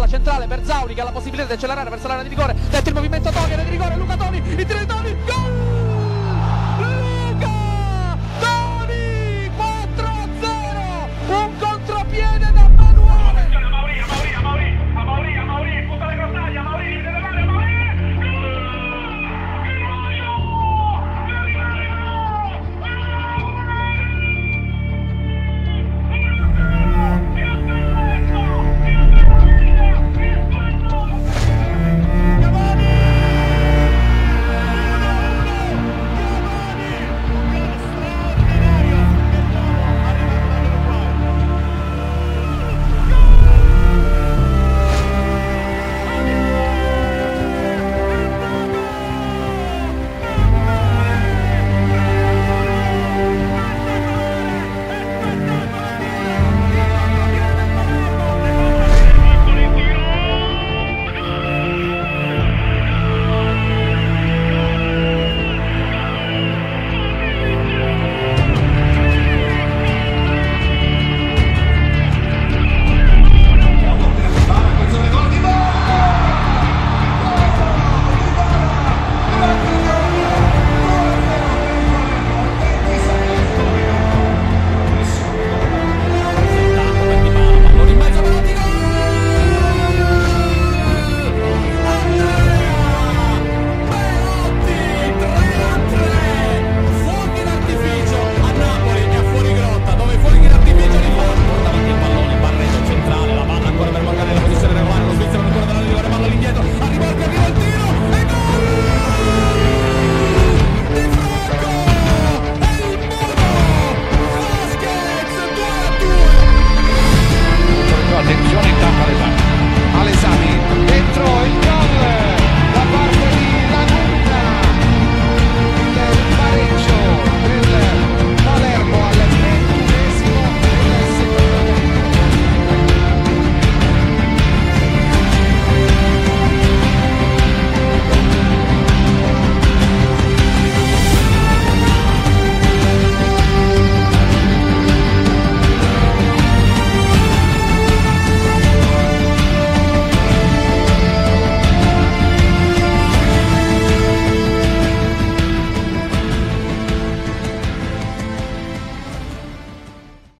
centrale per Zauli che ha la possibilità di accelerare verso l'area di rigore, dentro il movimento Toni, area di rigore, Luca Toni, il tiro di Toni, gol! Luca Toni, 4-0, un contropiede da